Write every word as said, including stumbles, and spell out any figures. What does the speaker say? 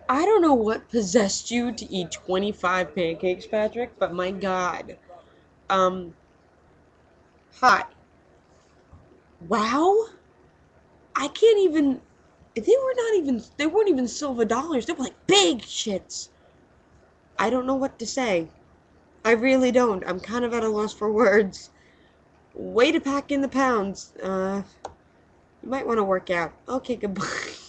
I don't know what possessed you to eat twenty-five pancakes, Patrick, but my God. Um, hi. Wow? I can't even. They were not even. They weren't even silver dollars. They were like big shits. I don't know what to say. I really don't. I'm kind of at a loss for words. Way to pack in the pounds. Uh, you might want to work out. Okay, goodbye.